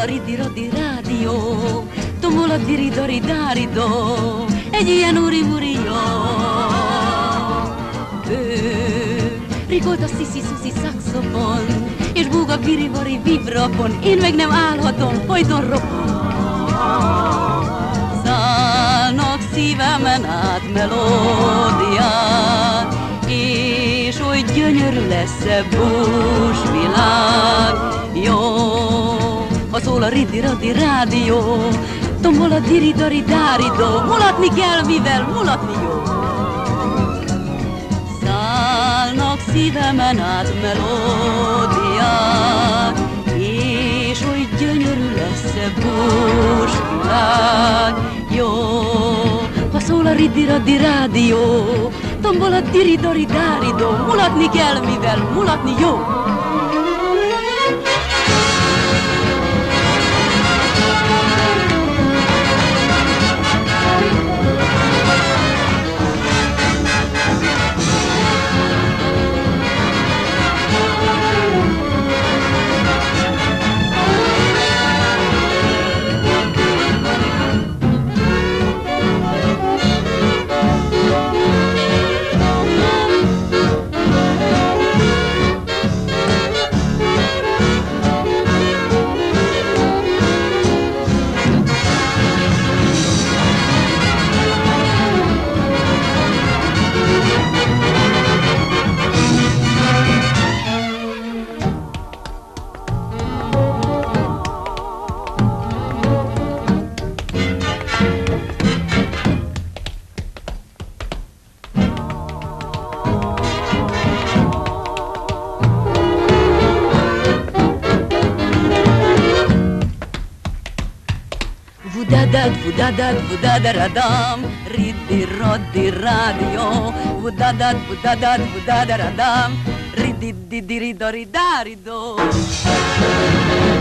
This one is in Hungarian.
ridi rodi radio, tombola di ridori darido, e gli anuri murio. Régóta sziszi szaxofon, és búga kirivari vibrafon, én meg nem állhatom, folyton ropog. Szállnak szívemen át melódiák, és oly gyönyörű lesz-e búsvilág. Jó, ha szól a ridi-radi rádió, tombol a diri-dari dáridó, mulatni kell, mivel mulatni jó. Szállnak szívemen át melódiák, és oly gyönyörű lesz-e búsvilág. Jó, ha szól a ridi-radi rádió, tombol a diri-dari dáridó, mulatni kell, mivel mulatni jó. Vudadaradam, ridi-rodi radio, vudadaradam, ridi-diri-dori-darido.